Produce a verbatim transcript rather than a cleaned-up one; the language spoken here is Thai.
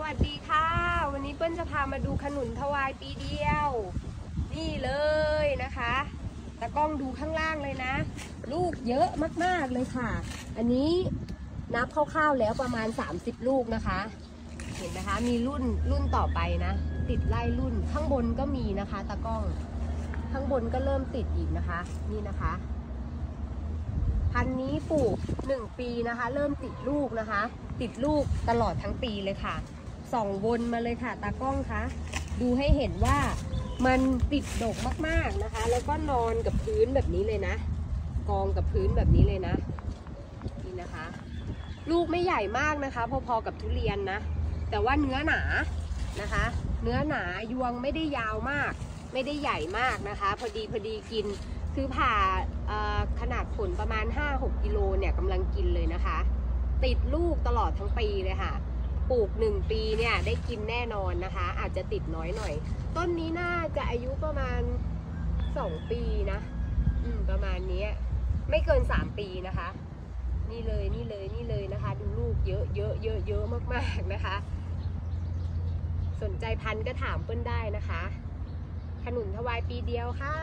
วัสดีค่ะวันนี้เปิ้ลจะพามาดูขนุนทวายปีเดียวนี่เลยนะคะตะกล้องดูข้างล่างเลยนะลูกเยอะมากๆเลยค่ะอันนี้นับคร่าวๆแล้วประมาณสามสิบลูกนะคะเห็นนะคะมีรุ่นรุ่นต่อไปนะติดไล่รุ่นข้างบนก็มีนะคะตะกล้องข้างบนก็เริ่มติดอีกนะคะนี่นะคะพันธุ์นี้ปลูกหนึ่งปีนะคะเริ่มติดลูกนะคะติดลูกตลอดทั้งปีเลยค่ะส่องวนมาเลยค่ะตากล้องคะดูให้เห็นว่ามันติดดกมากๆนะคะแล้วก็นอนกับพื้นแบบนี้เลยนะกองกับพื้นแบบนี้เลยนะนี่นะคะลูกไม่ใหญ่มากนะคะพอๆกับทุเรียนนะแต่ว่าเนื้อหนานะคะเนื้อหนายวงไม่ได้ยาวมากไม่ได้ใหญ่มากนะคะพอดีพอดีกินคือผ่าขนาดผลประมาณ ห้าหก กิโลเนี่ยกำลังกินเลยนะคะติดลูกตลอดทั้งปีเลยค่ะปลูกหนึ่งปีเนี่ยได้กินแน่นอนนะคะอาจจะติดน้อยหน่อยต้นนี้น่าจะอายุประมาณสองปีนะอืมประมาณนี้ไม่เกินสามปีนะคะนี่เลยนี่เลยนี่เลยนะคะดูลูกเยอะเยอะเยอะเยอะมากๆนะคะสนใจพันธุ์ก็ถามเปิ้ลได้นะคะขนุนทวายปีเดียวค่ะ